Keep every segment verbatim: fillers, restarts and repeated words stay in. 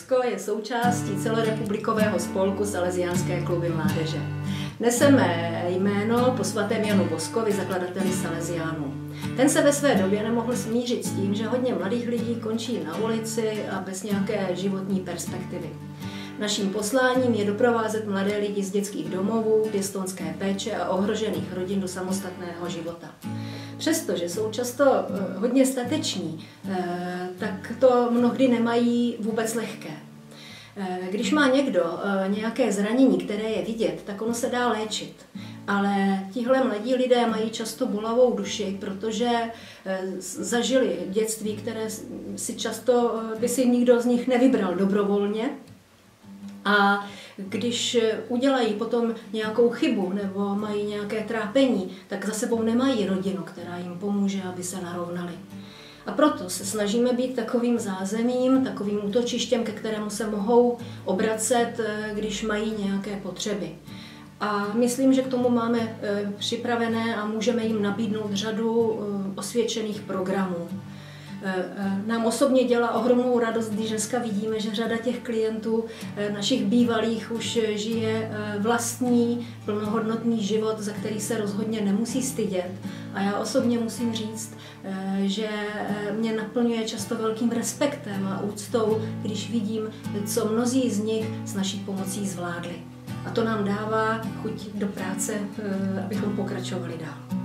Bosko je součástí celorepublikového spolku Salesiánské kluby mládeže. Neseme jméno po svatém Janu Boskovi, zakladateli Salesiánů. Ten se ve své době nemohl smířit s tím, že hodně mladých lidí končí na ulici a bez nějaké životní perspektivy. Naším posláním je doprovázet mladé lidi z dětských domovů, pěstounské péče a ohrožených rodin do samostatného života. Přestože jsou často hodně stateční, tak to mnohdy nemají vůbec lehké. Když má někdo nějaké zranění, které je vidět, tak ono se dá léčit. Ale tihle mladí lidé mají často bolavou duši, protože zažili dětství, které si často by si nikdo z nich nevybral dobrovolně. A když udělají potom nějakou chybu nebo mají nějaké trápení, tak za sebou nemají rodinu, která jim pomůže, aby se narovnali. A proto se snažíme být takovým zázemím, takovým útočištěm, ke kterému se mohou obracet, když mají nějaké potřeby. A myslím, že k tomu máme připravené a můžeme jim nabídnout řadu osvědčených programů. Nám osobně dělá ohromnou radost, když dneska vidíme, že řada těch klientů našich bývalých už žije vlastní, plnohodnotný život, za který se rozhodně nemusí stydět. A já osobně musím říct, že mě naplňuje často velkým respektem a úctou, když vidím, co mnozí z nich s naší pomocí zvládli. A to nám dává chuť do práce, abychom pokračovali dál.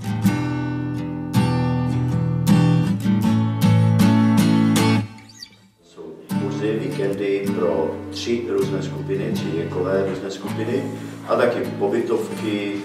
Víkendy pro tři různé skupiny, tři věkové různé skupiny a taky pobytovky,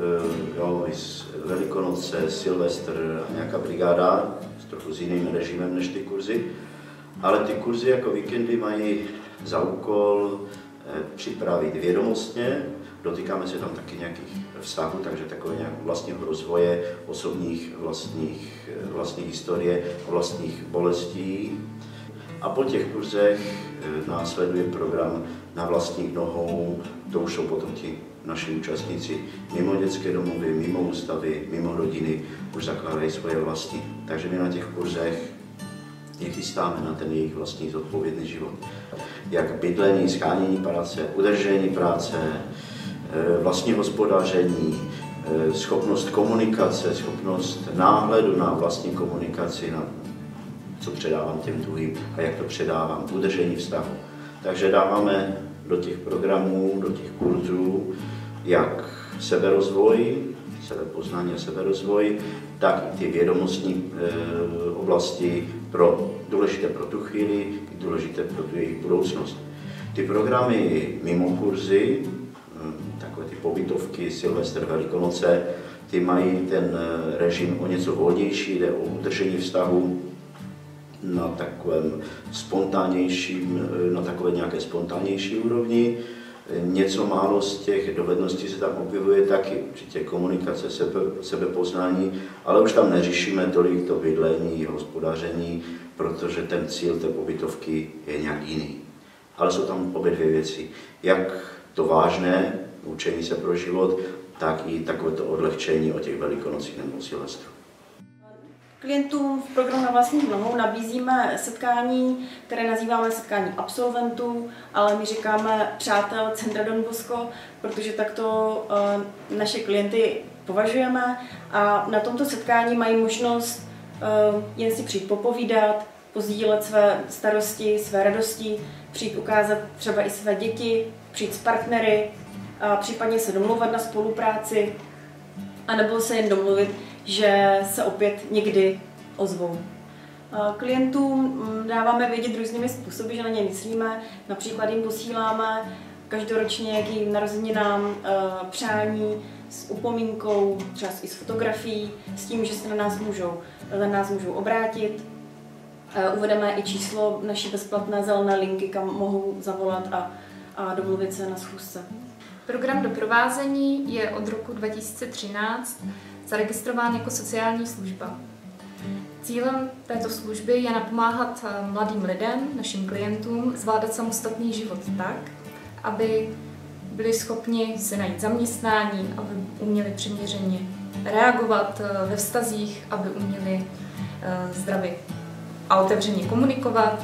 jo, Velikonoce, Silvestr a nějaká brigáda s trochu s jiným režimem než ty kurzy. Ale ty kurzy jako víkendy mají za úkol připravit vědomostně, dotýkáme se tam taky nějakých vztahů, takže takové nějak vlastního rozvoje, osobních vlastních, vlastní historie, vlastních bolestí. A po těch kurzech následuje program na vlastních nohou, to už jsou potom ti naši účastníci mimo dětské domovy, mimo ústavy, mimo rodiny, už zakládají svoje vlastní. Takže my na těch kurzech je chystáme na ten jejich vlastní zodpovědný život. Jak bydlení, shánění práce, udržení práce, vlastní hospodaření, schopnost komunikace, schopnost náhledu na vlastní komunikaci, na co předávám těm druhým a jak to předávám, udržení vztahu. Takže dáváme do těch programů, do těch kurzů, jak seberozvoj, sebepoznání a seberozvoj, tak i ty vědomostní e, oblasti pro, důležité pro tu chvíli, důležité pro tu jejich budoucnost. Ty programy mimo kurzy, takové ty pobytovky, Silvestr, Velikonoce, ty mají ten režim o něco volnější, jde o udržení vztahu na takovém spontánnějším, na takové nějaké spontánnější úrovni. Něco málo z těch dovedností se tam objevuje taky, určitě komunikace, sebe, sebepoznání, ale už tam neřešíme tolik to bydlení, hospodaření, protože ten cíl té pobytovky je nějak jiný. Ale jsou tam obě dvě věci. Jak to vážné učení se pro život, tak i takové to odlehčení o těch Velikonocích nebo Silvestru. Klientům v programu Na vlastních nohou nabízíme setkání, které nazýváme setkání absolventů, ale my říkáme přátel Centra Don Bosco, protože takto uh, naše klienty považujeme a na tomto setkání mají možnost uh, jen si přijít popovídat, pozdílet své starosti, své radosti, přijít ukázat třeba i své děti, přijít s partnery, a případně se domluvat na spolupráci, anebo se jen domluvit, že se opět někdy ozvou. Klientům dáváme vědět různými způsoby, že na ně myslíme. Například jim posíláme každoročně k jejím narozeninám přání s upomínkou, třeba i s fotografií, s tím, že se na nás můžou, na nás můžou obrátit. Uvedeme i číslo naší bezplatné zelené linky, kam mohou zavolat a, a domluvit se na schůzce. Program doprovázení je od roku dva tisíce třináct zaregistrován jako sociální služba. Cílem této služby je napomáhat mladým lidem, našim klientům, zvládat samostatný život tak, aby byli schopni si najít zaměstnání, aby uměli přiměřeně reagovat ve vztazích, aby uměli zdravě a otevřeně komunikovat,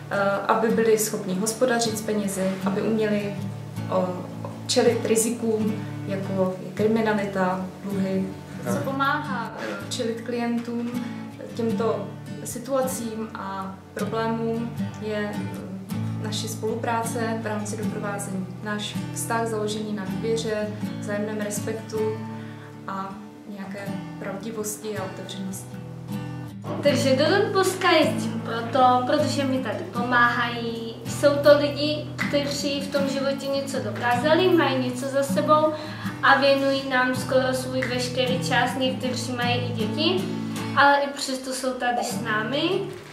aby byli schopni hospodařit s penězi, aby uměli čelit rizikům, jako je kriminalita, dluhy. Co pomáhá čelit klientům těmto situacím a problémům je naše spolupráce v rámci doprovázení. Náš vztah založený na důvěře, vzájemném respektu a nějaké pravdivosti a otevřenosti. Takže do Don Boska jezdím proto, protože mi tady pomáhají. Jsou to lidi, kteří v tom životě něco dokázali, mají něco za sebou a věnují nám skoro svůj veškerý čas. Někteří mají i děti, ale i přesto jsou tady s námi.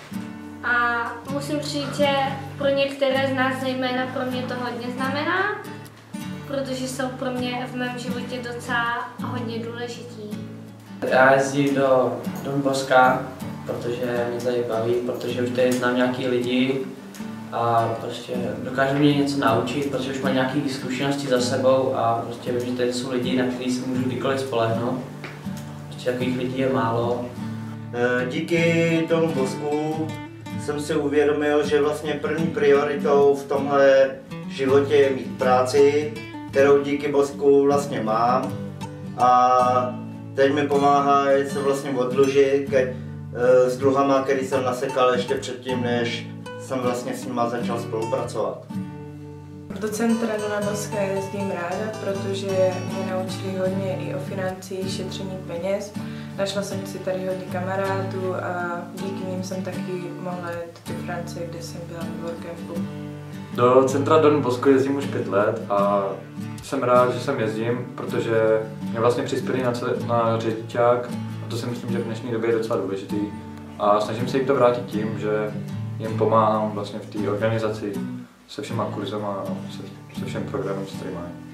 A musím říct, že pro některé z nás, zejména pro mě, to hodně znamená, protože jsou pro mě v mém životě docela hodně důležití. Já jezdím do Don Boska, protože mě tady baví, protože už tady znám nějaký lidi a prostě dokážu mě něco naučit, protože už mám nějaké zkušenosti za sebou a prostě vím, že tady jsou lidi, na který se můžu kdykoliv spolehnout. Prostě takových lidí je málo. Díky Don Bosku jsem si uvědomil, že vlastně první prioritou v tomhle životě je mít práci, kterou díky Bosku vlastně mám. A teď mi pomáhá se vlastně oddlužit ke, s dluhama, který jsem nasekal ještě předtím, než jsem vlastně s nima začal spolupracovat. Do centra Dona Boska jezdím ráda, protože mě naučili hodně i o financích, šetření peněz. Našla jsem si tady hodně kamarádů a díky nim jsem taky mohla jet do Francie, kde jsem byla v workcampu. Do centra Don Bosco jezdím už pět let a jsem rád, že sem jezdím, protože mě vlastně přispěli na, celý, na řidičák a to si myslím, že v dnešní době je docela důležitý. A snažím se jim to vrátit tím, že jim pomáhám vlastně v té organizaci se všema kurzama a se, se všem programem, co tady mají.